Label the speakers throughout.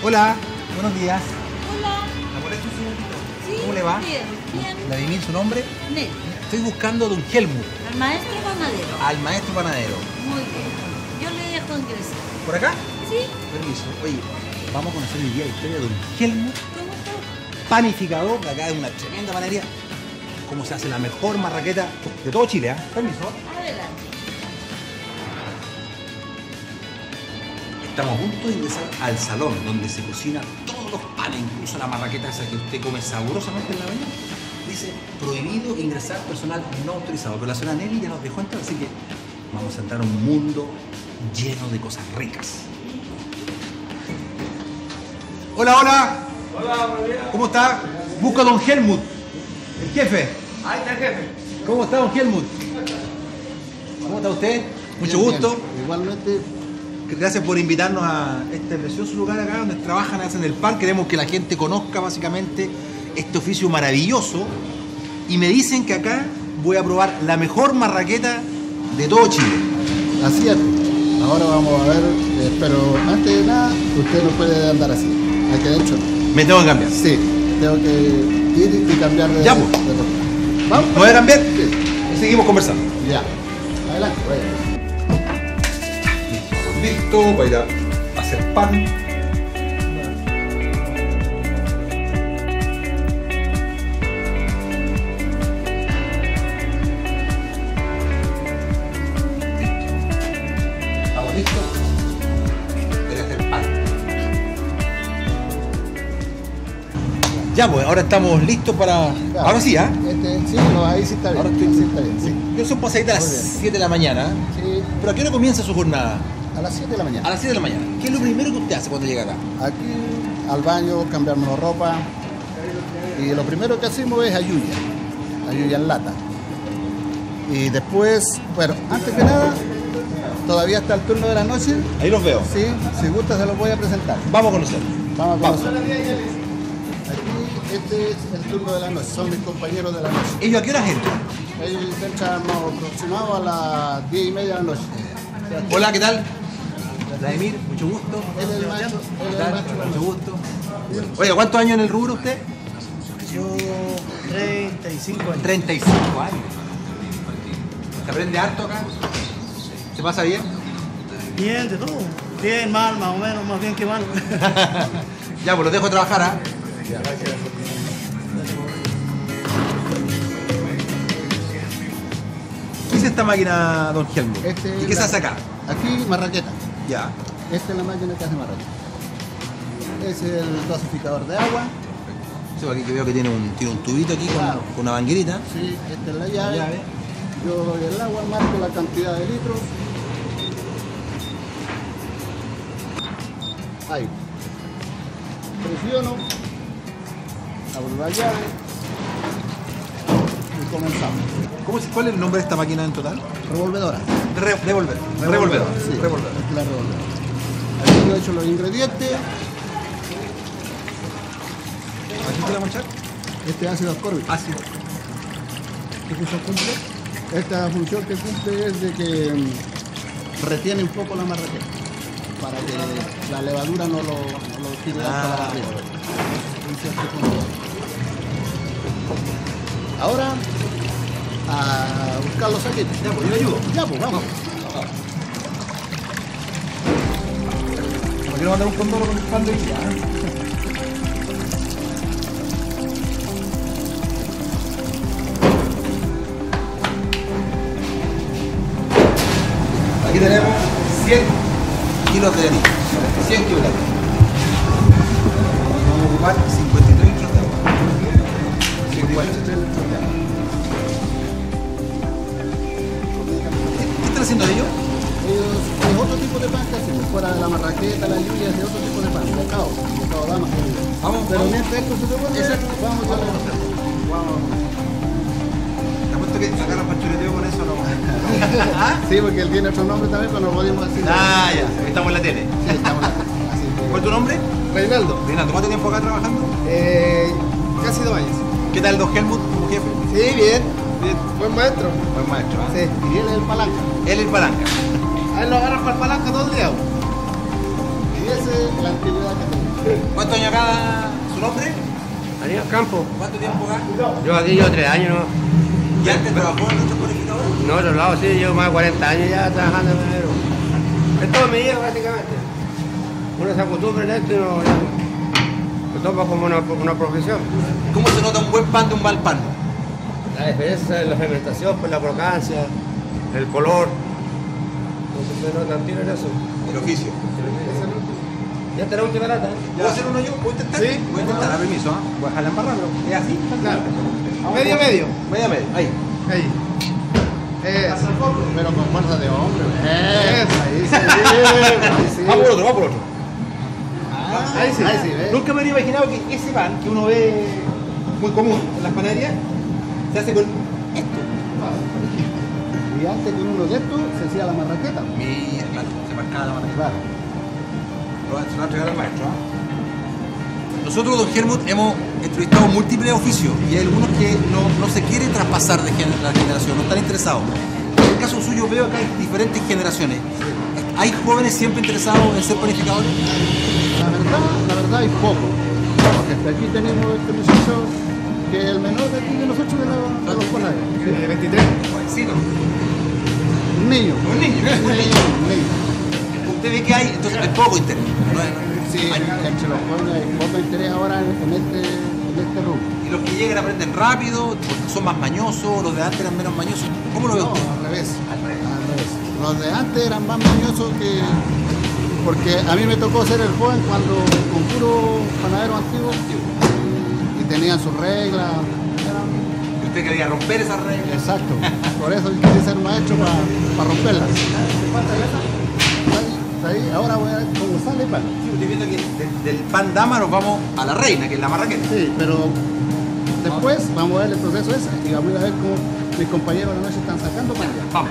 Speaker 1: Hola, buenos días.
Speaker 2: Hola.
Speaker 1: ¿La molesto un segundito?
Speaker 2: Sí,
Speaker 1: ¿Cómo le va?
Speaker 2: bien, bien.
Speaker 1: Vladimir, ¿su nombre?
Speaker 2: Nel,
Speaker 1: Estoy buscando a don Helmut,
Speaker 2: al maestro panadero.
Speaker 1: al maestro panadero.
Speaker 2: Muy bien. Yo le dejo ingresar.
Speaker 1: ¿Por acá?
Speaker 2: ¿Sí?
Speaker 1: Permiso. Oye, vamos a conocer hoy día la historia de don Helmut,
Speaker 2: ¿Cómo está?
Speaker 1: panificador de acá de una tremenda panadería. Cómo se hace la mejor marraqueta de todo Chile, ¿eh? Permiso.
Speaker 2: Adelante.
Speaker 1: Estamos a punto de ingresar al salón donde se cocinan todos los panes, incluso la marraqueta esa que usted come saborosamente en la mañana. Dice, prohibido ingresar personal no autorizado. Pero la señora Nelly ya nos dejó entrar, así que vamos a entrar a un mundo lleno de cosas ricas. Hola, hola.
Speaker 3: Hola, buenos días.
Speaker 1: ¿Cómo está? Busca a don Helmut, el jefe.
Speaker 3: Ahí está el jefe.
Speaker 1: ¿Cómo está, don Helmut? ¿Cómo está usted? Mucho
Speaker 4: Bien,
Speaker 1: gusto.
Speaker 4: bien. Igualmente,
Speaker 1: Gracias por invitarnos a este precioso lugar acá donde trabajan, hacen el pan. Queremos que la gente conozca básicamente este oficio maravilloso. Y me dicen que acá voy a probar la mejor marraqueta de todo Chile.
Speaker 4: así es. Ahora vamos a ver, pero antes de nada, usted no puede andar así. Hay que, de hecho,
Speaker 1: Me tengo que cambiar.
Speaker 4: sí, tengo que ir y cambiar de
Speaker 1: Ya, pues.
Speaker 4: de ropa. ¿Vamos?
Speaker 1: ¿Me voy a cambiar?
Speaker 4: Sí.
Speaker 1: Y seguimos conversando.
Speaker 4: Ya. Adelante, vaya.
Speaker 1: Listo para ir a hacer pan. ¿Estamos listos? Voy a hacer pan. Ya pues, ahora estamos listos para...
Speaker 4: Ya.
Speaker 1: Ahora sí, ¿ah?
Speaker 4: Sí, no, ahí sí está bien.
Speaker 1: Ahora estoy...
Speaker 4: Así está bien, sí.
Speaker 1: Yo soy pasadita a las
Speaker 4: Muy bien.
Speaker 1: 7 de la mañana.
Speaker 4: Sí,
Speaker 1: ¿Pero a qué hora comienza su jornada?
Speaker 4: a las 7 de la
Speaker 1: A
Speaker 4: mañana.
Speaker 1: las 7 de la mañana. ¿Qué es lo primero que usted hace cuando llega acá?
Speaker 4: Aquí al baño, cambiarnos la ropa. Y lo primero que hacemos es ayuya en lata. Y después, bueno, antes que nada, todavía está el turno de la noche.
Speaker 1: Ahí los veo.
Speaker 4: Sí, si gusta se los voy a presentar.
Speaker 1: Vamos a conocer.
Speaker 4: Vamos a conocer. Aquí, este es el turno de la noche, son mis compañeros de la noche.
Speaker 1: ¿Ellos a qué horas entran?
Speaker 4: Ellos entran aproximados a las 10:30 de la noche.
Speaker 1: Hola, ¿qué tal? Vladimir, mucho gusto.
Speaker 4: Él es el macho, él
Speaker 1: ¿Qué
Speaker 4: es el
Speaker 1: tal?
Speaker 4: macho de la
Speaker 1: Mucho
Speaker 4: noche.
Speaker 1: gusto. Oiga, ¿cuántos años en el rubro usted?
Speaker 3: Yo 35 años.
Speaker 1: 35 años. ¿Se aprende harto acá? ¿Se pasa bien?
Speaker 3: Bien, de todo. Bien, mal, más o menos, más bien que mal.
Speaker 1: Ya, pues los dejo trabajar, ¿ah? ¿Qué es esta máquina, don Helmut? ¿Y qué se hace acá?
Speaker 4: Aquí, marraqueta.
Speaker 1: Ya.
Speaker 4: Esta es la máquina que hace marraqueta. Es el dosificador de agua.
Speaker 1: Sí, aquí que veo que tiene un tubito aquí
Speaker 4: Claro.
Speaker 1: con una manguerita.
Speaker 4: Sí, esta es la llave.
Speaker 1: llave.
Speaker 4: Yo doy el agua, marco la cantidad de litros. Ahí. Presiono. Abro la llave. Y comenzamos.
Speaker 1: ¿Cuál es el nombre de esta máquina en total?
Speaker 4: Revolvedora.
Speaker 1: Revolver.
Speaker 4: Sí,
Speaker 1: Revolvedora.
Speaker 4: esta es la revolvedora. Aquí yo he hecho los ingredientes.
Speaker 1: ¿Aquí te la vamos a echar?
Speaker 4: Este ácido ascórbico.
Speaker 1: Ácido. ¿Qué función cumple?
Speaker 4: Esta función que cumple es de que retiene un poco la marraqueta para que la levadura no lo tire para arriba. Un cierto punto. Ahora a buscar los saquitos.
Speaker 1: Ya, pues yo le ayudo.
Speaker 4: Ya, pues vamos.
Speaker 1: Me quiero mandar un condoro con el pan de hoy día, ¿eh? Aquí tenemos 100 kilos de harina. 100 kilos de harina. Vamos a ocupar 53 litros de agua. 53 litros de agua. ¿Qué están haciendo ellos?
Speaker 4: Es otro tipo de pan que hacemos. Fuera de la marraqueta, la lluvia, es de otro tipo de pan. Bocado dama. Pero mientras esto se revuelve, vamos a conocer.
Speaker 1: Te apuesto que agarran para chuleteo con eso, ¿no?
Speaker 4: Sí, porque él tiene otro nombre también, pero no podemos decir.
Speaker 1: Ah, ya, estamos en la tele.
Speaker 4: Sí, estamos acá. Así
Speaker 1: ¿Cuál es tu nombre?
Speaker 4: que... Reinaldo.
Speaker 1: Reinaldo, ¿cuánto tiempo acá trabajando?
Speaker 4: Casi 2 años.
Speaker 1: ¿Qué tal, don Helmut, como jefe?
Speaker 4: Sí, bien.
Speaker 1: Bien.
Speaker 4: Buen maestro.
Speaker 1: Buen maestro, ¿ah?
Speaker 4: Sí. Y él es el palanca.
Speaker 1: Él es palanca.
Speaker 4: A él lo agarran para el palanca todo el día. Y esa es la antigüedad que tenemos.
Speaker 1: ¿Cuántos años acá? ¿Su nombre?
Speaker 5: Aníbal Campo.
Speaker 1: ¿Cuánto tiempo acá?
Speaker 5: Yo aquí llevo 3 años, ¿no?
Speaker 1: ¿Y antes trabajó en nuestro colegiador?
Speaker 5: No, otro lado sí, llevo más de 40 años ya trabajando en minero. Es todo mi vida prácticamente. Uno se acostumbra en esto y no, lo toma como una profesión.
Speaker 1: ¿Cómo se nota un buen pan de un mal pan?
Speaker 5: La diferencia es la fermentación, pues la crocancia, el color. Entonces se nota al tiro en eso.
Speaker 1: El oficio.
Speaker 5: Ya está la última lata.
Speaker 1: ¿Puedo hacer uno yo? ¿Puedo intentar?
Speaker 5: Sí.
Speaker 1: Voy a intentar, a permiso, ¿ah? Voy a dejarla embarrada, pero es así.
Speaker 5: Claro. Medio, medio.
Speaker 1: Media, ahí.
Speaker 5: Ahí.
Speaker 4: Pero con fuerza de hombre. Ahí sí, ahí sí.
Speaker 1: Va por otro, va por otro.
Speaker 4: Ahí sí, ¿ves?
Speaker 1: Nunca me habría imaginado que ese pan que uno ve muy común en las panaderías se hace con esto.
Speaker 4: Y antes con uno de estos se hacía la marraqueta.
Speaker 1: Mira, claro, se marcaba la marca.
Speaker 4: Claro.
Speaker 1: Se lo va a entregar al maestro, ¿ah? Nosotros, don Helmut, hemos entrevistado múltiples oficios y hay algunos que no se quieren traspasar de la generación, no están interesados. En el caso suyo veo que hay diferentes generaciones. ¿Hay jóvenes siempre interesados en ser panificadores?
Speaker 4: La verdad hay poco. Porque aquí tenemos este muchacho que es el menor de aquí de nosotros de los panaderos.
Speaker 5: De 23.
Speaker 1: Jovencito.
Speaker 4: Un niño.
Speaker 1: Un niño.
Speaker 4: Un niño.
Speaker 1: Usted ve que hay, entonces hay poco interés.
Speaker 4: Sí, entre los jóvenes hay poco interés ahora en este rubro.
Speaker 1: Y los que llegan aprenden rápido, porque son más mañosos, los de antes eran menos mañosos. ¿Cómo lo ve
Speaker 4: No,
Speaker 1: usted?
Speaker 4: al revés. Los de antes eran más mañosos que... Porque a mí me tocó ser el joven cuando con puro panadero antiguo y tenían sus reglas.
Speaker 1: Y usted quería romper esas reglas.
Speaker 4: Exacto. Por eso quise ser maestro para romperlas. Está ahí. Ahora voy a ver cómo sale el pan.
Speaker 1: Sí, estoy viendo que del pan dama nos vamos a la reina, que es la marraqueta.
Speaker 4: Sí, pero después vamos a ver el proceso ese y vamos a ver cómo mis compañeros de la noche están sacando pan.
Speaker 1: Vamos.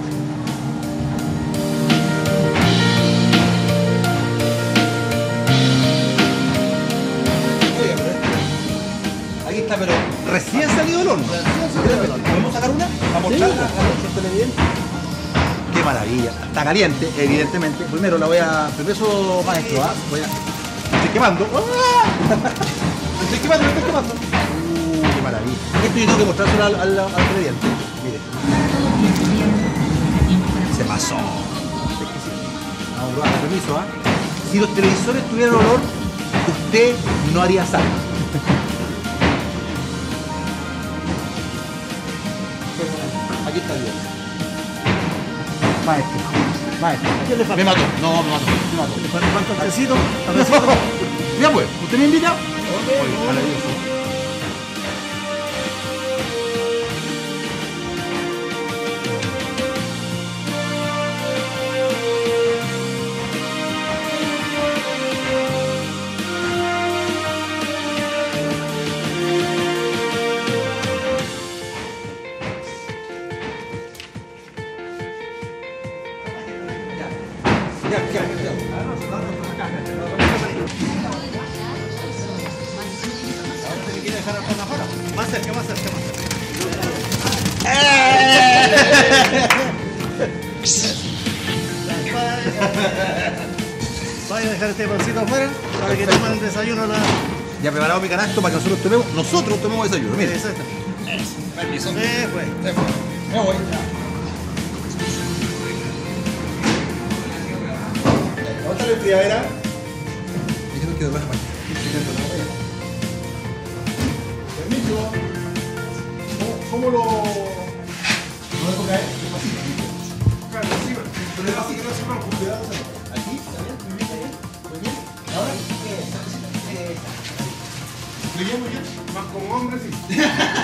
Speaker 1: Aquí está, pero recién salido del horno. ¿Podemos sacar una? ¿Para mostrarla a nuestros televidentes? Qué maravilla. Está caliente, evidentemente. Primero la voy a... Permiso, maestro, ¿ah? Voy a... Me estoy quemando. ¡Ah! Me estoy quemando. Qué maravilla. Esto yo tengo que mostrárselo al televidente. Mire. Se pasó. Vamos a probar, permiso, ¿ah? Si los televisores tuvieran olor, usted no haría sal. Aquí está bien. Maestro.
Speaker 3: ¿Qué le falta?
Speaker 1: Me mató. No, me mató.
Speaker 3: ¿Le falta un tecito?
Speaker 1: Ya pues, ¿usted me invita? Oye, maravilloso.
Speaker 3: Más cerca. Vaya a dejar este pancito afuera para que tomen el desayuno.
Speaker 1: Ya he preparado mi canasto para que nosotros tomemos desayuno. Mire.
Speaker 3: Exacto.
Speaker 1: Permiso.
Speaker 3: Pues.
Speaker 1: Me voy. ¿Dónde está la enfriadera? Dijeron que debajo. Permiso. ¿Cómo lo dejo caer? Claro, sí, pero es así que no se con cuidado. Aquí, ¿está bien? Muy bien. ¿Ahora? Muy bien. Más como hombre, sí.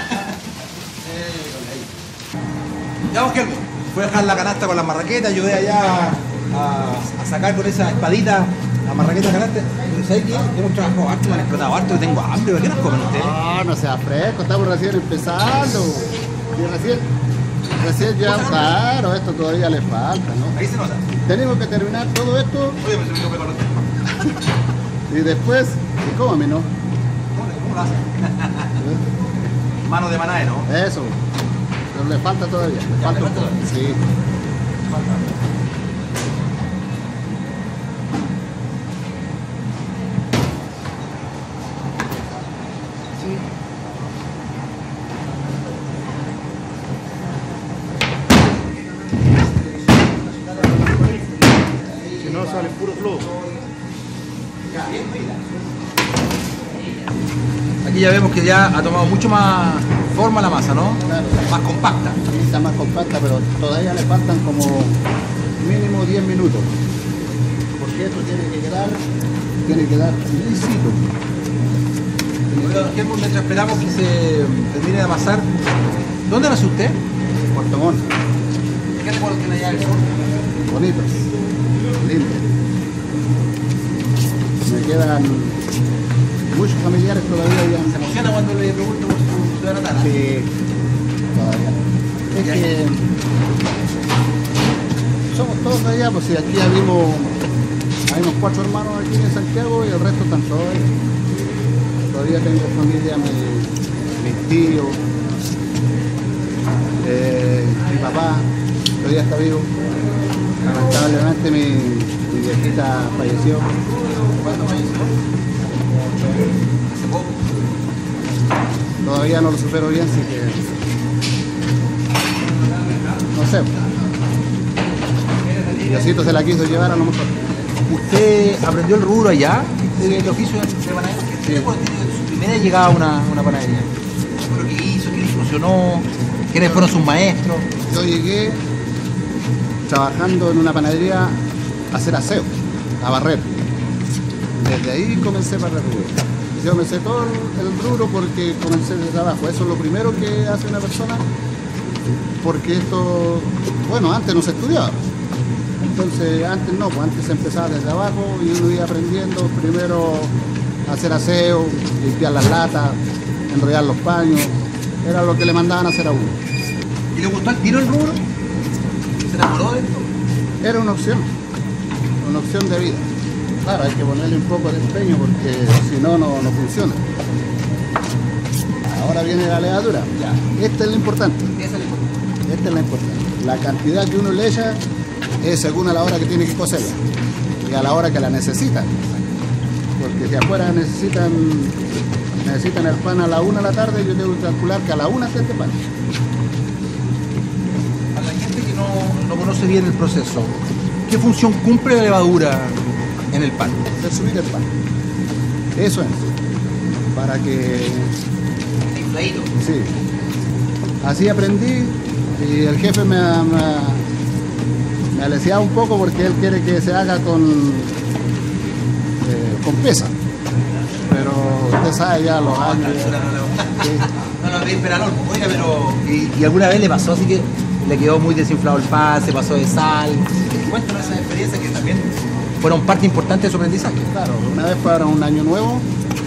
Speaker 1: Ya vos, Helmut, fue a dejar la canasta con la marraqueta, ayudé allá a sacar con esa espadita la marraqueta de canasta. Pero ¿sabes qué? Yo no trabajo harto, me han explotado harto, yo tengo hambre. ¿Qué nos comen ustedes?
Speaker 4: No sea fresco, estamos recién empezando. Y recién ya, claro, esto todavía le falta, ¿no?
Speaker 1: Ahí se nota.
Speaker 4: Tenemos que terminar todo esto
Speaker 1: Oye, me se me con
Speaker 4: y después, y cómame, ¿no?
Speaker 1: ¿Cómo lo hacen? Mano de manae, ¿no?
Speaker 4: Eso, pero le falta todavía, le falta un poco. Sí.
Speaker 5: sale puro flujo.
Speaker 1: Aquí ya vemos que ya ha tomado mucho más forma la masa, ¿no?
Speaker 4: Claro.
Speaker 1: Más compacta.
Speaker 4: Sí, está más compacta, pero todavía le faltan como mínimo 10 minutos. Porque esto tiene que dar lisito.
Speaker 1: Bueno, don Helmut, mientras esperamos que se termine de amasar, ¿dónde nace usted?
Speaker 4: Puerto Montt,
Speaker 1: ¿Qué recuerdo tiene allá del sur?
Speaker 4: bonitos, lindos. Me quedan muchos familiares todavía
Speaker 1: ¿Se
Speaker 4: ya.
Speaker 1: emociona cuando le pregunto por su ciudad natal?
Speaker 4: Sí, todavía. Es que somos todos de allá, pues si aquí hay unos 4 hermanos aquí en Santiago y el resto están todos allá. Todavía tengo familia, mis tíos, mi papá todavía está vivo. Lamentablemente mi viejita falleció.
Speaker 1: ¿Cuándo falleció? Hace poco.
Speaker 4: Todavía no lo supero bien, así que no sé. Diosito se la quiso llevar a lo mejor.
Speaker 1: ¿Usted aprendió el rubro allá? ¿El oficio de panadero? ¿Qué recuerdo tiene de su primera llegada a una panadería? ¿Qué que hizo? ¿Qué le funcionó? ¿Quiénes fueron sus maestros?
Speaker 4: Yo llegué trabajando en una panadería a hacer aseo, a barrer. Desde ahí comencé para el rubro. Yo me sé todo el rubro porque comencé de trabajo. Eso es lo primero que hace una persona, porque esto, bueno, antes no se estudiaba. Entonces, antes no, pues antes se empezaba desde abajo y uno iba aprendiendo primero a hacer aseo, limpiar las latas, enrollar los paños. Era lo que le mandaban a hacer a uno.
Speaker 1: ¿Y le gustó el tiro el rubro? ¿Se enamoró de esto?
Speaker 4: Era una opción de vida. Claro, hay que ponerle un poco de empeño porque si no, no funciona. Ahora viene la levadura.
Speaker 1: Ya.
Speaker 4: Esta es lo importante.
Speaker 1: Esa es la importancia.
Speaker 4: Esta es la importante. La cantidad que uno le echa es según a la hora que tiene que cocerla y a la hora que la necesitan. Porque si afuera necesitan el pan a la 1 de la tarde, yo tengo que calcular que a la 1 esté este pan.
Speaker 1: A la gente que no conoce bien el proceso, ¿qué función cumple la levadura en el pan?
Speaker 4: De subir el pan. Eso es. Para que...
Speaker 1: Infladito.
Speaker 4: Sí. Así aprendí y el jefe me aleciaba un poco porque él quiere que se haga con pesa. Pero usted sabe ya los años. Sí.
Speaker 1: No lo veis esperar, oiga, pero. ¿Y alguna vez le pasó así que le quedó muy desinflado el pan, se pasó de sal? Cuéntanos esas experiencias que también fueron parte importante de su aprendizaje.
Speaker 4: Claro, una vez para un año nuevo,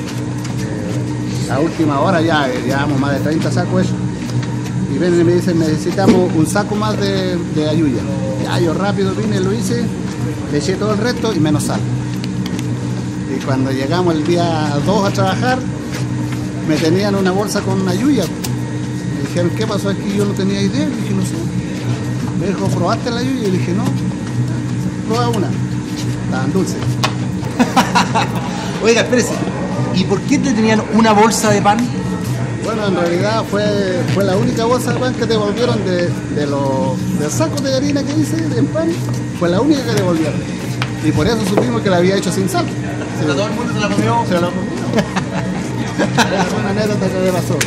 Speaker 4: a última hora ya llevamos más de 30 sacos eso. Y vienen y me dicen, necesitamos un saco más de ayuya. Ya yo rápido vine, lo hice, le eché todo el resto y menos sal. Y cuando llegamos el día 2 a trabajar, me tenían una bolsa con ayuya. Me dijeron, ¿qué pasó aquí? Yo no tenía idea. Le dije, no sé. Me dijo, ¿probaste la ayuya? Y le dije, no. Prueba una. Estaban dulces.
Speaker 1: Oiga, espérese. ¿Y por qué te tenían una bolsa de pan?
Speaker 4: Bueno, en realidad fue la única bolsa de pan que devolvieron del saco de harina que hice en pan. Fue la única que devolvieron. Y por eso supimos que la había hecho sin sal. Sí.
Speaker 1: Todo el mundo se la comió.
Speaker 4: Se la comió. Es una anécdota que me pasó.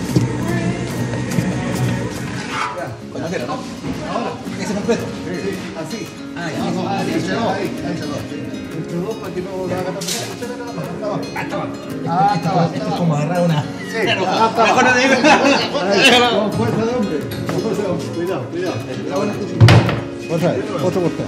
Speaker 1: Cuando quiera, ¿no? Ahora, ese completo.
Speaker 4: Sí, así.
Speaker 1: Ah, ya.
Speaker 4: No, entre dos. Entre dos para que no lo haga tan
Speaker 1: Estaba.
Speaker 4: Esto
Speaker 1: Es como agarrar una.
Speaker 4: Sí,
Speaker 1: Mejor no te digo.
Speaker 4: con fuerza de hombre. Con fuerza de hombre. Cuidado. Otra vez, otro costado.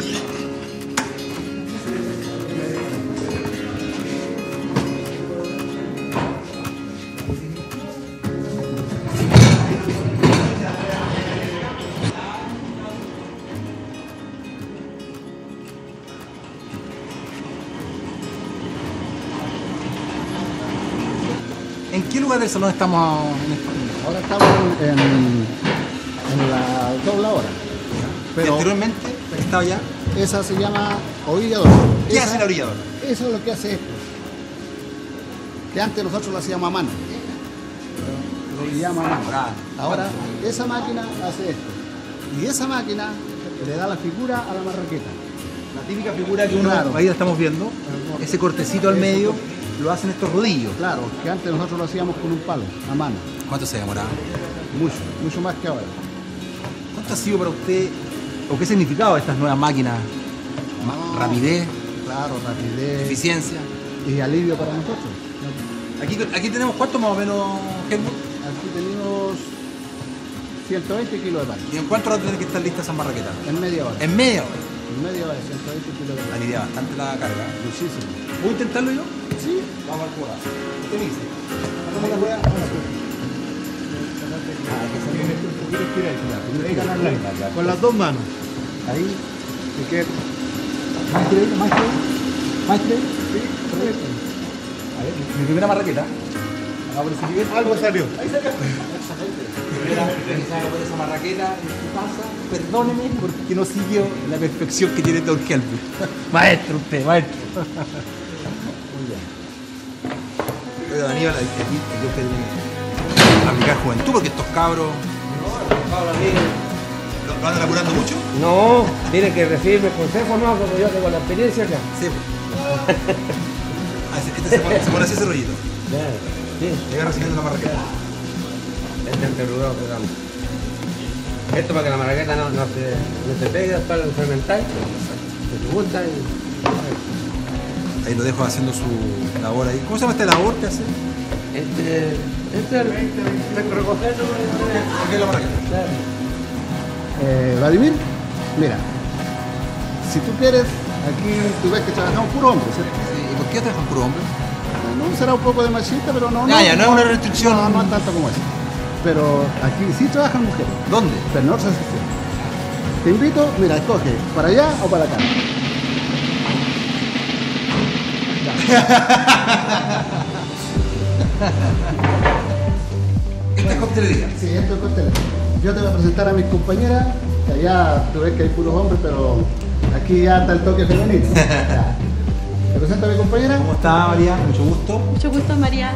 Speaker 1: ¿En qué lugar del salón estamos en este momento?
Speaker 4: Ahora estamos en la dobla hora. Pero
Speaker 1: Anteriormente, la que estaba allá.
Speaker 4: esa se llama orillador.
Speaker 1: ¿Qué hace la orilladora?
Speaker 4: Eso es lo que hace esto. Que antes nosotros lo hacíamos a mano. Lo guiamos a mano. Ahora, esa máquina hace esto. Y esa máquina le da la figura a la marraqueta.
Speaker 1: La típica figura que uno,
Speaker 4: Claro.
Speaker 1: ahí la estamos viendo, ese cortecito al medio, lo hacen estos rodillos.
Speaker 4: Claro, que antes nosotros lo hacíamos con un palo, a mano.
Speaker 1: ¿Cuánto se demoraba?
Speaker 4: Mucho, mucho más que ahora.
Speaker 1: ¿Cuánto ha sido para usted, o qué significado estas nuevas máquinas? Rapidez,
Speaker 4: Claro, rapidez
Speaker 1: eficiencia.
Speaker 4: y alivio para nosotros.
Speaker 1: Aquí tenemos cuánto más o menos, Helmut.
Speaker 4: Aquí tenemos 120 kilos de pan.
Speaker 1: ¿Y en cuánto rato tiene que estar lista esa marraqueta?
Speaker 4: En media hora.
Speaker 1: En media hora.
Speaker 4: En media hora, 120 kilos de pan.
Speaker 1: Alivia bastante la carga.
Speaker 4: Muchísimo.
Speaker 1: ¿Puedo intentarlo yo?
Speaker 4: Sí.
Speaker 1: Vamos al cura. ¿Qué me dice? ¿Hacemos la rueda?
Speaker 3: Con las dos manos.
Speaker 4: Ahí, y que
Speaker 1: Maestre. Sí, perfecto. A ver, mi primera marraqueta. Vamos a ver si
Speaker 3: Algo salió.
Speaker 1: Ahí salió. Primera realizada por esa marraqueta en su casa. Perdóneme porque no siguió la perfección que tiene Don Helmut. Maestro usted, maestro. Muy bien. Pero Aníbal, aquí usted tiene que aplicar juventud porque estos cabros lo andan apurando mucho.
Speaker 5: No, tiene que recibirme consejos, no, como yo tengo la experiencia acá.
Speaker 1: Sí. Se pone así ese rollito.
Speaker 5: Sí,
Speaker 1: Llega recibiendo la marraqueta.
Speaker 5: este enterrudado que damos. Esto para que la marraqueta no se pegue hasta el fermentar, que se gusta y...
Speaker 1: Ahí lo dejo haciendo su labor ahí. ¿Cómo se llama esta labor que hace?
Speaker 5: Este recogerlo.
Speaker 1: ¿Por qué la marraqueta?
Speaker 5: Claro.
Speaker 4: Vladimir, mira, si tú quieres, aquí tú ves que trabajamos puro hombre, ¿cierto?
Speaker 1: Sí, ¿y por qué trabajan puro hombre?
Speaker 4: No será un poco de machista, pero no.
Speaker 1: Ya, no es una restricción.
Speaker 4: No, no es tanto como eso. Pero aquí sí trabajan mujeres,
Speaker 1: ¿Dónde?
Speaker 4: pero no se asocian. Te invito, mira, escoge, ¿para allá o para acá?
Speaker 1: Esta es coctelería.
Speaker 4: Sí, esto es cóctel. Yo te voy a presentar a mis compañeras, que allá tú ves que hay puros hombres, pero aquí ya está el toque femenino. Ya. Te presento a mi compañera.
Speaker 1: ¿Cómo está, María? Mucho gusto.
Speaker 2: Mucho gusto, María.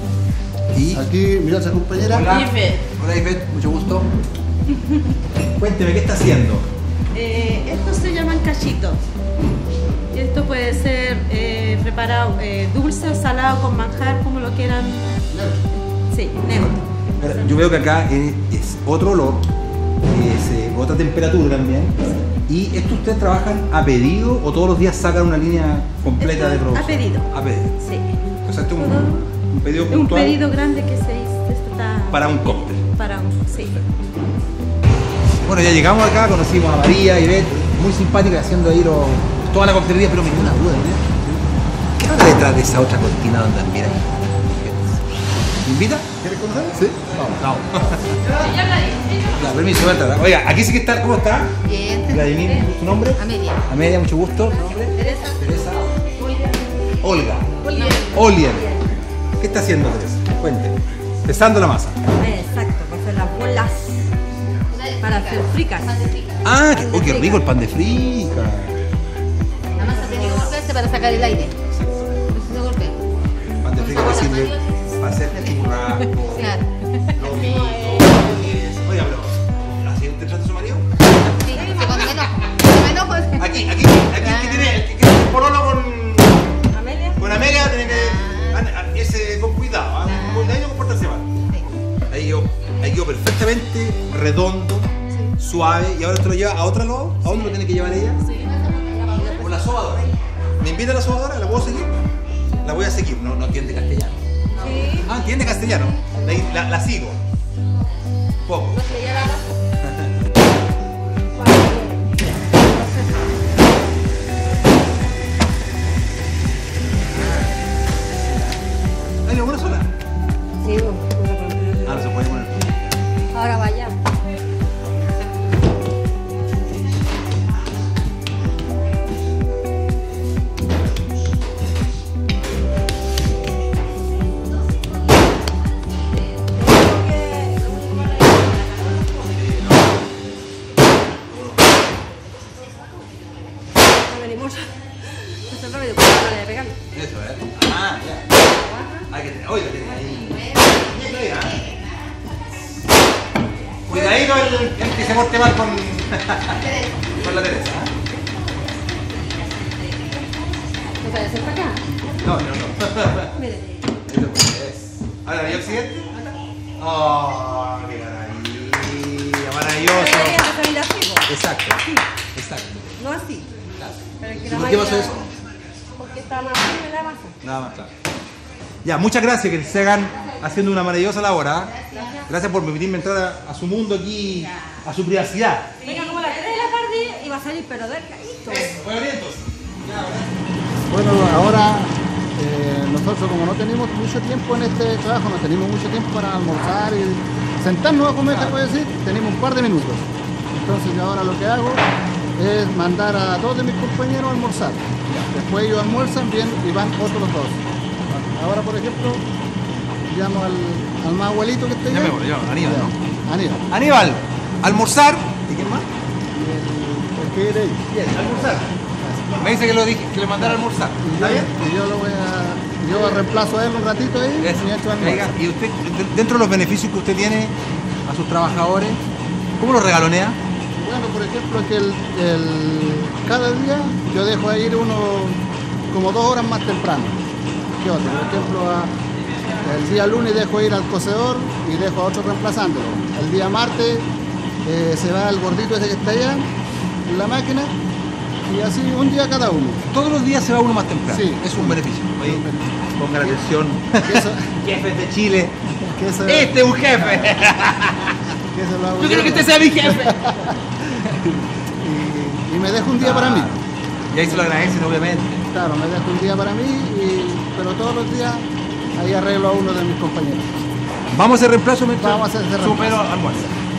Speaker 1: Y
Speaker 4: Aquí, mira esa compañera.
Speaker 1: hola.
Speaker 2: Ivette.
Speaker 1: Hola, Ivette. Mucho gusto. Cuénteme, ¿qué está haciendo?
Speaker 2: Estos se llaman cachitos. Y esto puede ser preparado dulce o salado con manjar, como lo quieran. Sí, neutro.
Speaker 1: Pero yo veo que acá es otro olor, es otra temperatura también. ¿Y esto ustedes trabajan a pedido o todos los días sacan una línea completa de
Speaker 2: Esto
Speaker 1: producción?
Speaker 2: a pedido.
Speaker 1: A pedido.
Speaker 2: Sí.
Speaker 1: O sea, esto es un pedido
Speaker 2: Es
Speaker 1: puntual
Speaker 2: un pedido grande que se hizo. Esto está
Speaker 1: para un cóctel.
Speaker 2: para un. Sí.
Speaker 1: Bueno, ya llegamos acá, conocimos a María, Ivette, muy simpática haciendo ahí toda la coctelería, pero me dio una duda, ¿no? ¿Qué habrá detrás de esa otra cortina donde admira ahí? ¿Me invita?
Speaker 4: ¿Quieres conocer? Sí.
Speaker 1: Vamos. Ya, permiso, voy a entrar. Oiga, aquí sí que está, ¿cómo está?
Speaker 2: Bien.
Speaker 1: Vladimir, ¿su nombre?
Speaker 2: Amelia.
Speaker 1: Amelia, mucho gusto. ¿Nombre?
Speaker 2: Teresa.
Speaker 1: Teresa. Olga. Olier. ¿Qué está haciendo Teresa? Cuente. Pesando la masa.
Speaker 2: Exacto, para hacer las bolas. Para hacer fricas.
Speaker 1: Ah, qué rico el pan de frica.
Speaker 6: La masa tiene que golpearse para sacar el aire. No se golpea.
Speaker 1: Pan de frica que sirve para hacer churrasco,
Speaker 6: Claro.
Speaker 1: lomito, oiga, pero ¿la siguiente trata su marido?
Speaker 6: Sí, se cuando me enojo. Cuando me enojo es...
Speaker 1: Aquí el que tiene un pololo
Speaker 2: Amelia.
Speaker 1: con Amelia tiene que irse con cuidado, ¿ah? Con cuidado y no comportarse mal. Ahí quedó perfectamente redondo, suave, y ahora esto lo lleva a otro lado. ¿A dónde lo tiene que llevar ella? Por la sobadora. ¿Me invita a la sobadora? ¿La puedo seguir? La voy a seguir, no entiende castellano.
Speaker 2: Sí.
Speaker 1: Ah, entiende castellano. La sigo. Poco. ¿Hay alguna sola?
Speaker 2: Sí,
Speaker 1: Ah, no se puede poner.
Speaker 2: ahora vaya.
Speaker 1: Eso, Ah, ya. Hay que tener. Oiga, tiene ahí. Cuidadito el que se porte mal con la Teresa.
Speaker 6: puede hacer para acá.
Speaker 1: No, no, no.
Speaker 6: Mire.
Speaker 1: Esto es. Ahora, ¿y el siguiente? ¡Oh, qué maravilla! ¡Maravilloso!
Speaker 2: Debería de salir así, po.
Speaker 1: Exacto, exacto.
Speaker 2: No así.
Speaker 1: Claro.
Speaker 2: Pero que
Speaker 1: ¿Y
Speaker 2: la
Speaker 1: por qué pasó
Speaker 2: máquina-
Speaker 1: eso?
Speaker 2: Porque está más fina la masa.
Speaker 1: Nada más, claro. Ya, muchas gracias, que sigan haciendo una maravillosa labor. ¿Ah? Gracias por permitirme entrar a su mundo aquí, a su privacidad.
Speaker 2: Venga como a las 3 de la tarde y va a salir pero delgadito.
Speaker 1: Bueno, vientos.
Speaker 4: Bueno, ahora nosotros como no tenemos mucho tiempo en este trabajo, no tenemos mucho tiempo para almorzar y sentarnos a comer, se puede decir, tenemos un par de minutos. Entonces yo ahora lo que hago es mandar a dos de mis compañeros a almorzar. Después ellos almuerzan bien y van otros dos. Ahora, por ejemplo, llamo al más abuelito que está allá.
Speaker 1: Llamémoslo, llamémoslo, Aníbal, ¿no?
Speaker 4: Aníbal.
Speaker 1: Aníbal, almorzar. ¿Y quién más?
Speaker 4: Y el que viene ahí.
Speaker 1: Bien, almorzar. Me dice que lo dije, que le mandara a almorzar. ¿Está bien?
Speaker 4: Y yo lo voy a... Yo reemplazo a él un ratito ahí
Speaker 1: Eso.
Speaker 4: y entro al
Speaker 1: Oiga,
Speaker 4: almuerzo.
Speaker 1: y usted, dentro de los beneficios que usted tiene a sus trabajadores, ¿cómo los regalonea?
Speaker 4: Bueno, por ejemplo, que cada día yo dejo a ir uno como 2 horas más temprano que otro. Por ejemplo, el día lunes dejo ir al cocedor y dejo a otro reemplazándolo. El día martes se va el gordito ese que está allá en la máquina y así un día cada uno.
Speaker 1: Todos los días se va uno más temprano.
Speaker 4: Sí.
Speaker 1: Es un beneficio. Oye, pongan atención.
Speaker 4: Que eso,
Speaker 1: Jefes de Chile.
Speaker 4: que eso-
Speaker 1: Este es un jefe.
Speaker 4: que eso lo hago
Speaker 1: Yo quiero que
Speaker 4: yo.
Speaker 1: este sea mi jefe.
Speaker 4: Y me dejo un día para mí.
Speaker 1: Y ahí se lo agradecen, obviamente.
Speaker 4: Claro, me dejo un día para mí, pero todos los días ahí arreglo a uno de mis compañeros.
Speaker 1: Vamos a hacer reemplazo mientras
Speaker 4: Vamos a hacer reemplazo.
Speaker 1: Supero almuerzo.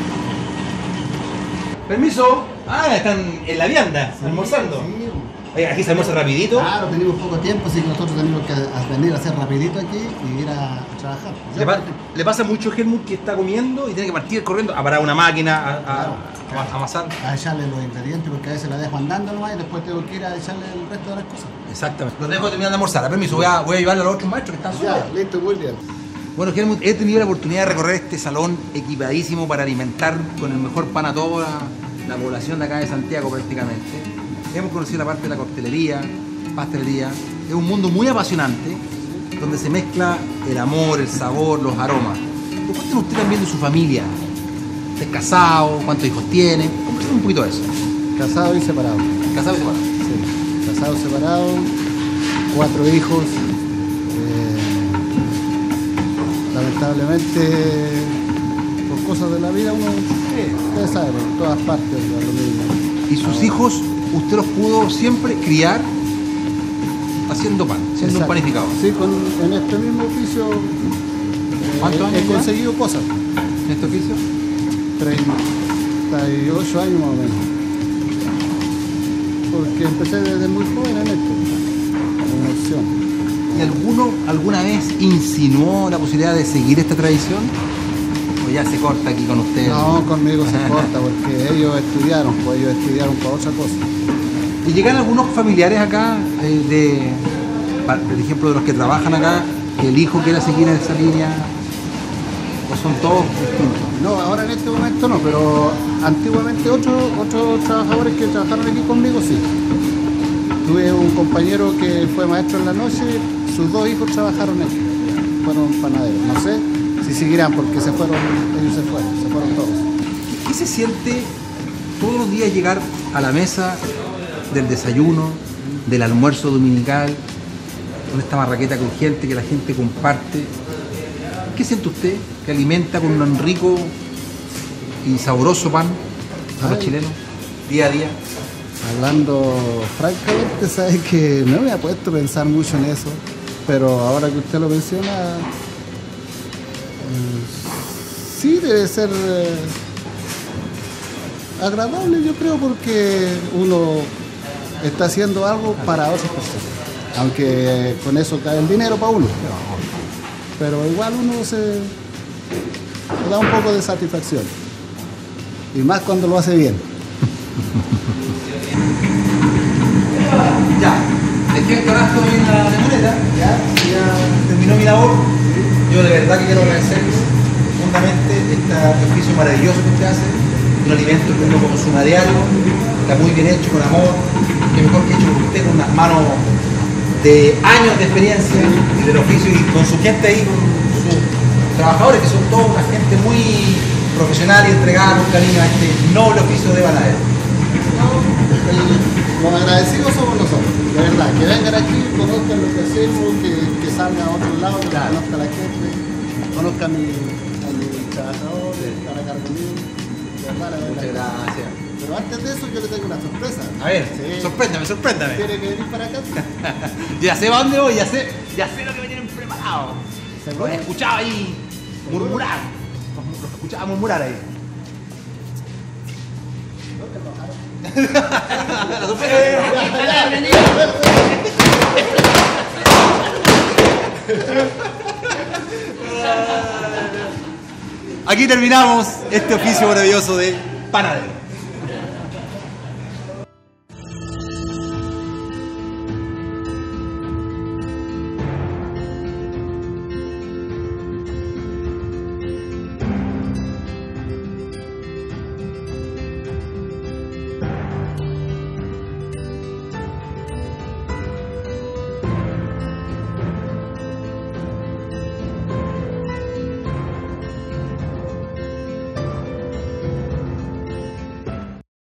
Speaker 1: Permiso. Ah, están en la vianda, almorzando. Oiga, aquí se almuerza rapidito.
Speaker 4: Claro, tenemos poco tiempo, así que nosotros tenemos que venir a hacer rapidito aquí y ir a trabajar.
Speaker 1: Le pasa mucho a Helmut que está comiendo y tiene que partir corriendo a parar una máquina, a amasar.
Speaker 4: A echarle los ingredientes porque a veces la dejo andando nomás y después tengo que ir a echarle el resto de las cosas.
Speaker 1: Exactamente. Los dejo terminar de almorzar. Permiso, voy a llevarle a los otros maestros que están solos.
Speaker 4: Ya, listo, muy bien.
Speaker 1: Bueno, Helmut, he tenido la oportunidad de recorrer este salón equipadísimo para alimentar con el mejor pan a toda la población de acá de Santiago prácticamente. Hemos conocido la parte de la coctelería, pastelería. Es un mundo muy apasionante donde se mezcla el amor, el sabor, los aromas. Pero cuéntenos usted también de su familia. ¿Usted es casado? ¿Cuántos hijos tiene? Conversemos un poquito de eso.
Speaker 4: Casado y separado.
Speaker 1: Casado y separado.
Speaker 4: Sí, casado, separado, 4 hijos. Lamentablemente, por cosas de la vida, uno, ustedes saben, en todas partes es lo mismo.
Speaker 1: ¿Y sus hijos, usted los pudo siempre criar haciendo pan, siendo un
Speaker 4: Exacto.
Speaker 1: panificador?
Speaker 4: Sí, en este mismo oficio
Speaker 1: ¿Cuántos años
Speaker 4: he
Speaker 1: ya?
Speaker 4: conseguido cosas.
Speaker 1: ¿En este oficio?
Speaker 4: 38 años más o menos. Porque empecé desde muy joven en esto, en opción.
Speaker 1: ¿Y alguno alguna vez insinuó la posibilidad de seguir esta tradición? ¿O ya se corta aquí con ustedes?
Speaker 4: No, conmigo se corta porque ellos estudiaron para otra cosa.
Speaker 1: ¿Y llegan algunos familiares acá, por ejemplo, de los que trabajan acá, que el hijo quiera seguir en esa línea? ¿O son todos distintos?
Speaker 4: No, ahora en este momento no, pero antiguamente otros trabajadores que trabajaron aquí conmigo sí. Tuve un compañero que fue maestro en la noche, sus 2 hijos trabajaron aquí, fueron panaderos. No sé si seguirán porque ellos se fueron todos.
Speaker 1: ¿Qué se siente todos los días llegar a la mesa del desayuno, del almuerzo dominical, con esta marraqueta crujiente que la gente comparte? ¿Qué siente usted que alimenta con un rico y sabroso pan a los chilenos día a día?
Speaker 4: Hablando francamente, sabes que no me ha puesto a pensar mucho en eso, pero ahora que usted lo menciona, sí debe ser agradable, yo creo, porque uno está haciendo algo para otras personas, aunque con eso cae el dinero para uno, pero igual uno se da un poco de satisfacción, y más cuando lo hace bien.
Speaker 1: Ya, dejé el carajo en la limoneta, ya terminó mi labor. Yo de verdad que quiero agradecer profundamente este oficio maravilloso que usted hace, un alimento que uno consuma a diario, está muy bien hecho, con amor, que mejor que hecho por usted con unas manos de años de experiencia y del oficio y con su gente ahí, con sus trabajadores que son toda una gente muy profesional y entregada con cariño a este noble oficio de panadero.
Speaker 4: Los agradecidos somos nosotros, de verdad, que vengan aquí, conozcan lo que hacemos, que salgan a otros lados, que conozcan a la gente, conozcan a mis trabajadores, están a cargo mío, de verdad, la verdad.
Speaker 1: Muchas gracias.
Speaker 4: Pero antes de eso yo le tengo una sorpresa.
Speaker 1: A ver,
Speaker 4: Sí.
Speaker 1: sorpréndame.
Speaker 4: ¿Quiere que venir para acá?
Speaker 1: Ya sé para dónde voy, ya sé lo que me tienen preparado. Los he escuchado ahí murmurar. Los escuchaba murmurar ahí. La sorpresa. Aquí terminamos este oficio maravilloso de panadero.